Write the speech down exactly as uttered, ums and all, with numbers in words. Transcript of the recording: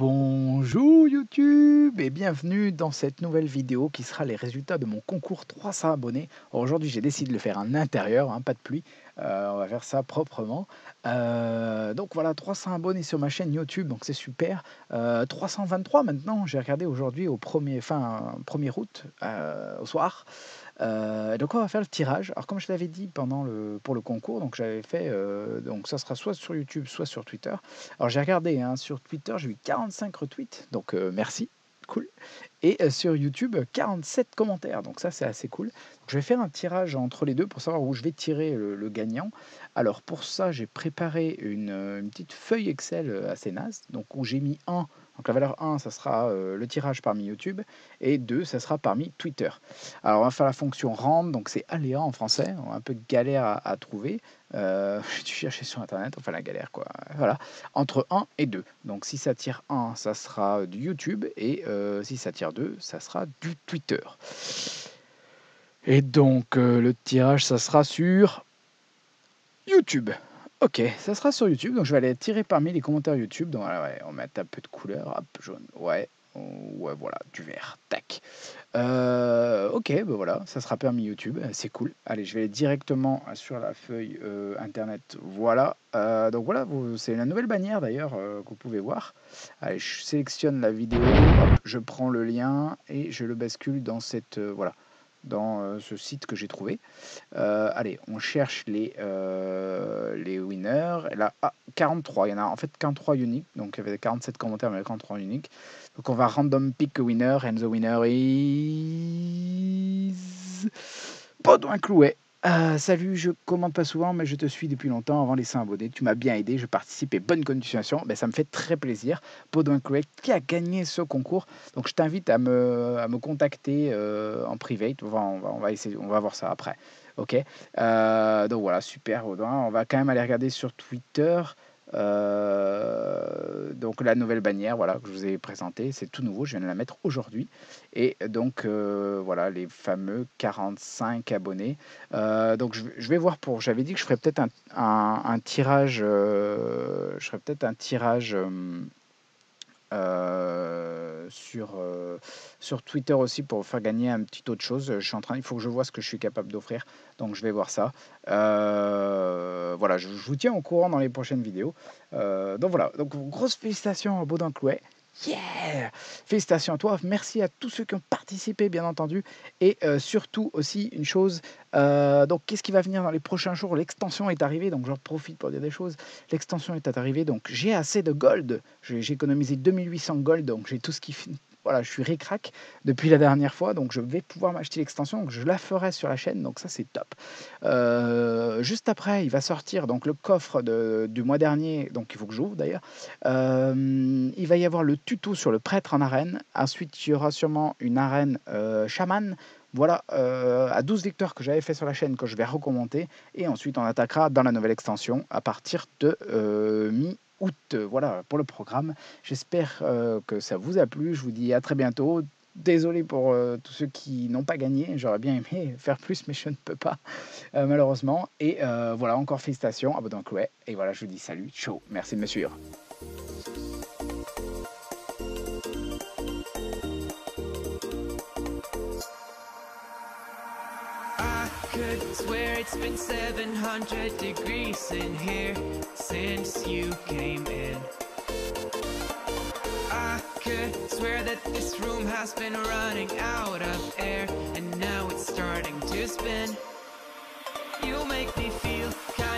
Bonjour YouTube et bienvenue dans cette nouvelle vidéo qui sera les résultats de mon concours trois cents abonnés. Aujourd'hui j'ai décidé de le faire en intérieur, hein, pas de pluie, euh, on va faire ça proprement. Euh, donc voilà, trois cents abonnés sur ma chaîne YouTube, donc c'est super. Euh, trois cent vingt-trois maintenant, j'ai regardé aujourd'hui au premier, fin, premier août, euh, au soir. Euh, donc on va faire le tirage. Alors comme je l'avais dit pendant le pour le concours, donc j'avais fait euh, donc ça sera soit sur YouTube, soit sur Twitter. Alors j'ai regardé hein, sur Twitter, j'ai eu quarante-cinq retweets, donc euh, merci, cool. Et euh, sur YouTube, quarante-sept commentaires, donc ça c'est assez cool. Donc, je vais faire un tirage entre les deux pour savoir où je vais tirer le, le gagnant. Alors pour ça, j'ai préparé une, une petite feuille Excel assez naze, donc où j'ai mis un. Donc la valeur un, ça sera euh, le tirage parmi YouTube, et deux, ça sera parmi Twitter. Alors on va faire la fonction rand, donc c'est aléa en français, on a un peu de galère à, à trouver. Euh, j'ai dû chercher sur internet, enfin la galère quoi. Voilà, entre un et deux. Donc si ça tire un, ça sera du YouTube, et euh, si ça tire deux, ça sera du Twitter. Et donc euh, le tirage, ça sera sur YouTube. Ok, ça sera sur YouTube, donc je vais aller tirer parmi les commentaires YouTube. Donc voilà, ouais, on met un peu de couleur, hop, jaune, ouais, ouais, voilà, du vert, tac. Euh, ok, ben voilà, ça sera permis YouTube, c'est cool. Allez, je vais aller directement sur la feuille euh, internet. Voilà, euh, donc voilà, c'est la nouvelle bannière d'ailleurs euh, que vous pouvez voir. Allez, je sélectionne la vidéo, hop, je prends le lien et je le bascule dans cette euh, voilà, dans euh, ce site que j'ai trouvé. Euh, allez, on cherche les euh, les winners. Et là, ah, quarante-trois, il y en a en fait quarante-trois uniques, donc il y avait quarante-sept commentaires mais quarante-trois uniques. Donc on va random pick a winner, and the winner is Baudouin Clouet. Euh, salut, je commente pas souvent, mais je te suis depuis longtemps avant les cent abonnés. Tu m'as bien aidé, je participe et bonne continuation. Ben, ça me fait très plaisir. Baudouin Clouet qui a gagné ce concours. Donc je t'invite à me, à me contacter euh, en private. On va, on, va, on va essayer, on va voir ça après. Ok. Euh, donc voilà, super Baudouin. On va quand même aller regarder sur Twitter. Euh, donc la nouvelle bannière voilà, que je vous ai présentée, c'est tout nouveau, je viens de la mettre aujourd'hui. Et donc euh, voilà les fameux quarante-cinq abonnés. Euh, donc je, je vais voir pour, j'avais dit que je ferais peut-être un, un, un tirage, euh, je ferais peut-être un tirage euh, euh, sur, euh, sur Twitter aussi pour faire gagner un petit autre chose. Je suis en train, il faut que je vois ce que je suis capable d'offrir, donc je vais voir ça. Euh, voilà, je, je vous tiens au courant dans les prochaines vidéos. Euh, donc voilà, donc grosse félicitations à Baudouin Clouet. Yeah! Félicitations à toi, merci à tous ceux qui ont participé bien entendu, et euh, surtout aussi une chose, euh, donc qu'est-ce qui va venir dans les prochains jours? L'extension est arrivée, donc j'en profite pour dire des choses. L'extension est arrivée, donc j'ai assez de gold, j'ai économisé deux mille huit cents gold, donc j'ai tout ce qui finit. Voilà, je suis ric-rac depuis la dernière fois, donc je vais pouvoir m'acheter l'extension, donc je la ferai sur la chaîne, donc ça c'est top. Euh, juste après, il va sortir donc le coffre de, du mois dernier, donc il faut que j'ouvre d'ailleurs. Euh, il va y avoir le tuto sur le prêtre en arène, ensuite il y aura sûrement une arène euh, chaman. Voilà, euh, à douze victoires que j'avais fait sur la chaîne, que je vais recommencer, et ensuite on attaquera dans la nouvelle extension à partir de euh, mi août. Voilà pour le programme. J'espère euh, que ça vous a plu. Je vous dis à très bientôt. Désolé pour euh, tous ceux qui n'ont pas gagné. J'aurais bien aimé faire plus, mais je ne peux pas, euh, malheureusement. Et euh, voilà, encore félicitations à Baudouin Clouet. Et voilà, je vous dis salut, ciao. Merci de me suivre. Could swear it's been seven hundred degrees in here since you came in. I could swear that this room has been running out of air, and now it's starting to spin. You make me feel kind